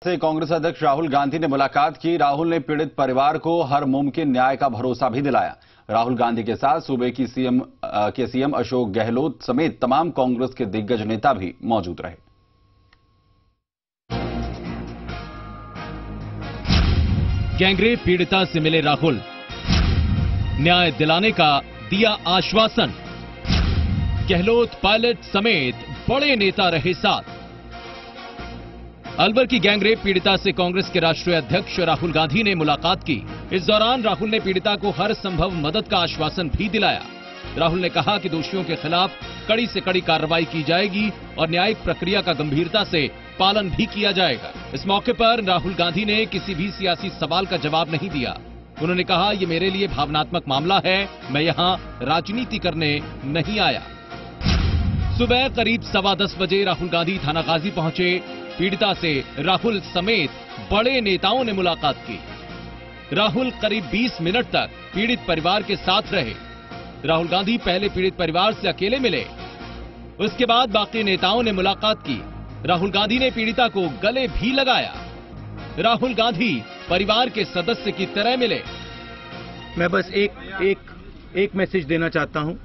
से कांग्रेस अध्यक्ष राहुल गांधी ने मुलाकात की। राहुल ने पीड़ित परिवार को हर मुमकिन न्याय का भरोसा भी दिलाया। राहुल गांधी के साथ सूबे की सीएम अशोक गहलोत समेत तमाम कांग्रेस के दिग्गज नेता भी मौजूद रहे। गैंगरेप पीड़िता से मिले राहुल, न्याय दिलाने का दिया आश्वासन। गहलोत पायलट समेत बड़े नेता रहे साथ। अलवर की गैंगरेप पीड़िता से कांग्रेस के राष्ट्रीय अध्यक्ष राहुल गांधी ने मुलाकात की। इस दौरान राहुल ने पीड़िता को हर संभव मदद का आश्वासन भी दिलाया। राहुल ने कहा कि दोषियों के खिलाफ कड़ी से कड़ी कार्रवाई की जाएगी और न्यायिक प्रक्रिया का गंभीरता से पालन भी किया जाएगा। इस मौके पर राहुल गांधी ने किसी भी सियासी सवाल का जवाब नहीं दिया। उन्होंने कहा, ये मेरे लिए भावनात्मक मामला है, मैं यहां राजनीति करने नहीं आया। सुबह करीब 10:15 बजे राहुल गांधी थाना गाजी पहुंचे। पीड़िता से राहुल समेत बड़े नेताओं ने मुलाकात की। राहुल करीब 20 मिनट तक पीड़ित परिवार के साथ रहे। राहुल गांधी पहले पीड़ित परिवार से अकेले मिले, उसके बाद बाकी नेताओं ने मुलाकात की। राहुल गांधी ने पीड़िता को गले भी लगाया। राहुल गांधी परिवार के सदस्य की तरह मिले। मैं बस एक मैसेज देना चाहता हूं।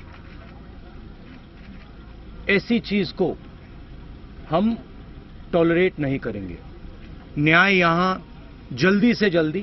ऐसी चीज को हम टॉलरेट नहीं करेंगे। न्याय यहां जल्दी से जल्दी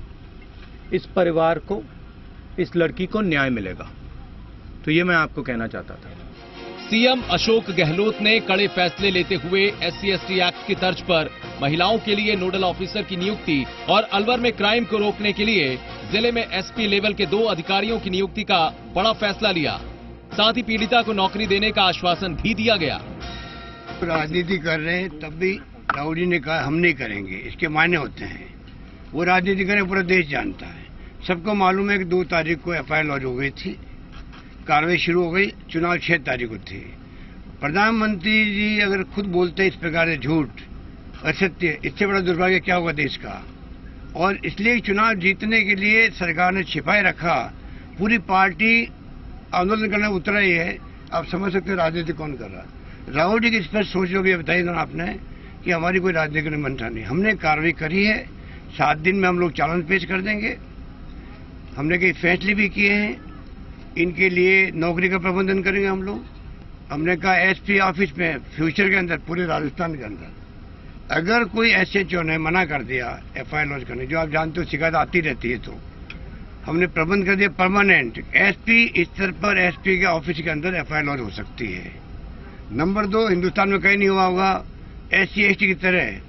इस परिवार को, इस लड़की को न्याय मिलेगा। तो ये मैं आपको कहना चाहता था। सीएम अशोक गहलोत ने कड़े फैसले लेते हुए SC/ST एक्ट की तर्ज पर महिलाओं के लिए नोडल ऑफिसर की नियुक्ति और अलवर में क्राइम को रोकने के लिए जिले में SP लेवल के 2 अधिकारियों की नियुक्ति का बड़ा फैसला लिया। साथ ही पीड़िता को नौकरी देने का आश्वासन भी दिया गया। राजनीति कर रहे हैं तब भी राहुल जी ने कहा हम नहीं करेंगे, इसके मायने होते हैं। वो राजनीति करें, पूरा देश जानता है। सबको मालूम है कि 2 तारीख को FIR लॉन्च हो गई थी, कार्रवाई शुरू हो गई। चुनाव 6 तारीख को थे। प्रधानमंत्री जी अगर खुद बोलते इस प्रकार से झूठ असत्य, इससे बड़ा दुर्भाग्य क्या होगा देश का। और इसलिए चुनाव जीतने के लिए सरकार ने छिपाए रखा। पूरी पार्टी आंदोलन करने उतरा ही है। आप समझ सकते हैं राजनीति कौन कर रहा। राहुल जी की स्पष्ट सोच होगी, बताइए ना आपने, कि हमारी कोई राजनीतिक मंशा नहीं। हमने कार्रवाई करी है। 7 दिन में हम लोग चालान पेश कर देंगे। हमने कई फैसले भी किए हैं। इनके लिए नौकरी का प्रबंधन करेंगे हम लोग। हमने कहा SP ऑफिस में फ्यूचर के अंदर, पूरे राजस्थान के अंदर, अगर कोई SHO ने मना कर दिया FIR लॉन्च करने, जो आप जानते हो शिकायत आती रहती है, तो हमने प्रबंध कर दिया परमानेंट। SP स्तर पर SP के ऑफिस के अंदर FIR लॉन्च हो सकती है। नंबर 2, हिंदुस्तान में कहीं नहीं हुआ होगा SC/ST की तरह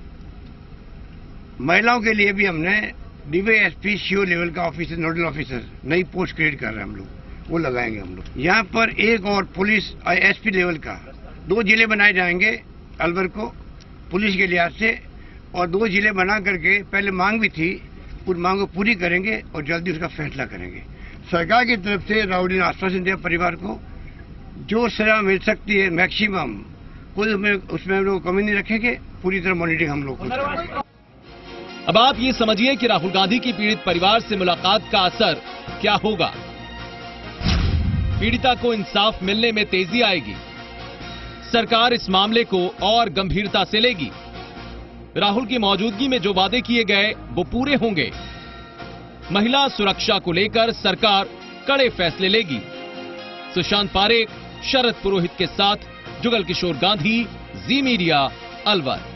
महिलाओं के लिए भी हमने DYSP CO लेवल का ऑफिसर, नोडल ऑफिसर, नई पोस्ट क्रिएट कर रहे हैं हम लोग, वो लगाएंगे हम लोग। यहाँ पर एक और पुलिस SP लेवल का 2 जिले बनाए जाएंगे अलवर को पुलिस के लिहाज से, और 2 जिले बना करके पहले मांग भी थी, उस मांग को पूरी करेंगे और जल्दी उसका फैसला करेंगे। सरकार की तरफ से राहुल जी ने आश्वासन दिया परिवार को, जो सजा मिल सकती है मैक्सिमम, कोई उसमें हम लोग कमी नहीं रखेंगे। पूरी तरह मॉनिटरिंग हम लोग करेंगे। अब आप ये समझिए कि राहुल गांधी की पीड़ित परिवार से मुलाकात का असर क्या होगा। पीड़िता को इंसाफ मिलने में तेजी आएगी। सरकार इस मामले को और गंभीरता से लेगी। राहुल की मौजूदगी में जो वादे किए गए वो पूरे होंगे। महिला सुरक्षा को लेकर सरकार कड़े फैसले लेगी। सुशांत पारेख, शरद पुरोहित के साथ जुगल किशोर गांधी, जी मीडिया, अलवर।